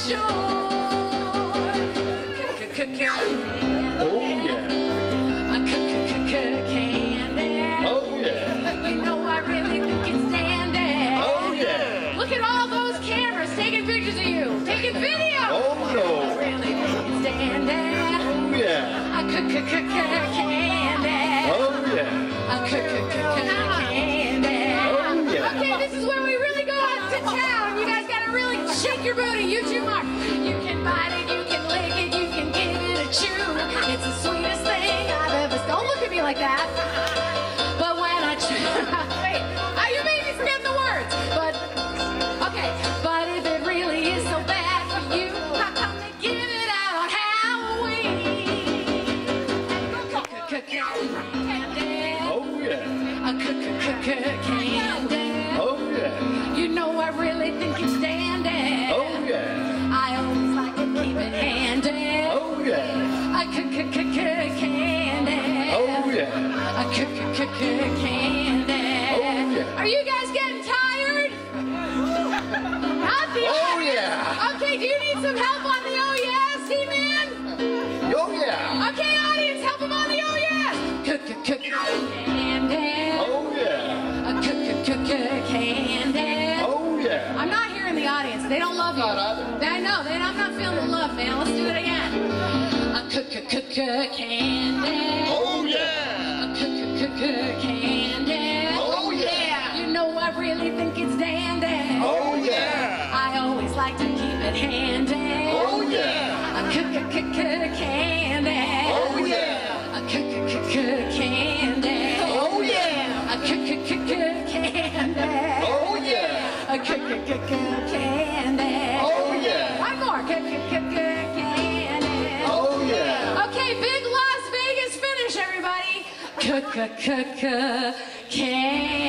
Oh yeah. Candy. Oh yeah. You know I really think it's dandy. Oh yeah. Look at all those cameras taking pictures of you, taking video. Oh no. I really think it's dandy. Oh yeah. Candy. Oh yeah. Candy. Oh yeah. Okay, this is where we really go out to town. You guys gotta really shake your booty. You too, Mark. You can bite it, you can lick it, you can give it a chew. It's the sweetest thing I've ever. Don't look at me like that. But when I wait, you made me forget the words. But okay, but if it really is so bad for you, how come they give it out on Halloween? Candy. Oh yeah. Candy. Oh yeah. You know I really think it's dandy. Oh yeah. I always like to keep it handy. Oh yeah. Candy. Oh yeah. Candy. Oh yeah. Are you guys getting tired? Not the Oh yeah. Okay, do you need some help on the oh yes, He-Man? Oh yeah. Okay, audience, help him on the oh yes. Candy. Oh yeah. Candy. Oh yeah. I'm not hearing the audience. They don't love you. Not either. I know. I'm not feeling the love, man. Let's do it again. Candy. Oh yeah. Candy. Oh yeah. You know I really think it's dandy. Oh yeah. I always like to keep it handy. Oh yeah. Candy. Oh yeah. Candy. Oh yeah. Candy. Oh yeah. Candy. Oh yeah. One more. Candy. Oh yeah. Okay, big Las Vegas finish, everybody. Candy.